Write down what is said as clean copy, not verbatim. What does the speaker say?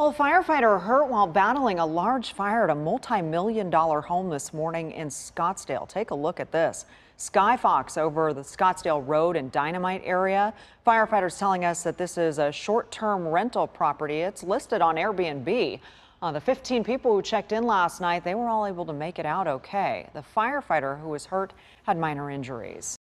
Well, a firefighter hurt while battling a large fire at a multi-million-dollar home this morning in Scottsdale. Take a look at this. Skyfox over the Scottsdale Road and Dynamite area. Firefighters telling us that this is a short-term rental property. It's listed on Airbnb. The 15 people who checked in last night, they were all able to make it out okay. The firefighter who was hurt had minor injuries.